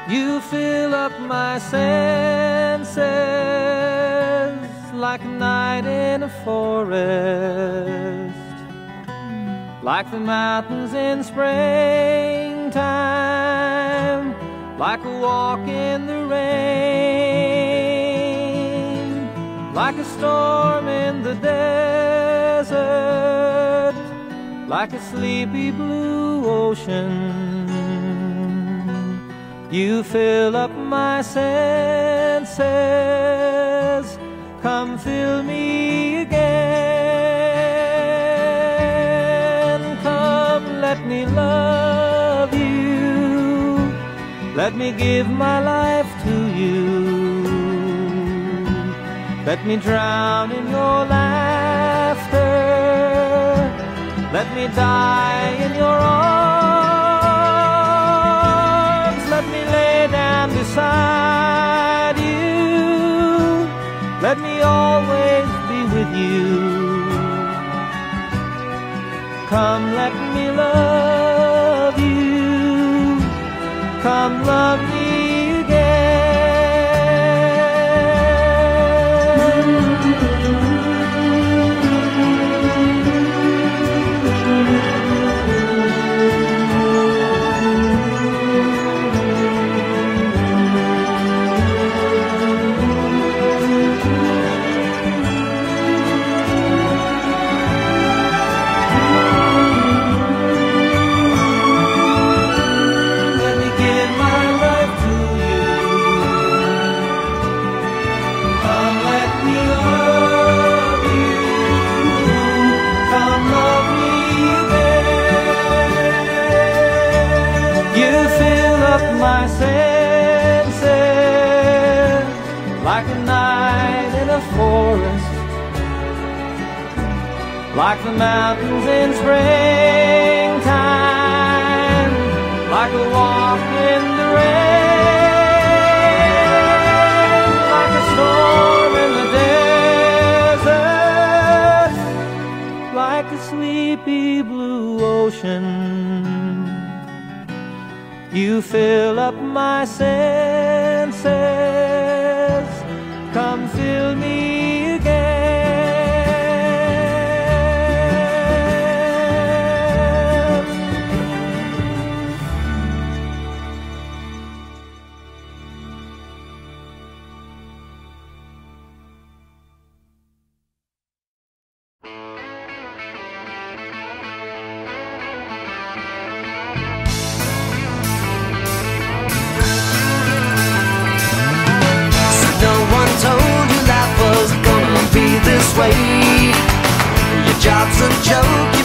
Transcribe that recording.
You fill up my senses like a night in a forest, like the mountains in springtime, like a walk in the rain, like a storm in the desert, like a sleepy blue ocean. You fill up my senses, come fill me again. Come, let me love you, let me give my life to you. Let me drown in your laughter, let me die in your arms. Let me lay down beside you, let me always be with you. Come, let me love you, come love me again. My senses like a night in a forest, like the mountains in springtime, like a walk in the rain, like a storm in the desert, like a sleepy blue ocean. You fill up my senses, come fill me again. Told you life was gonna be this way. Your job's a joke.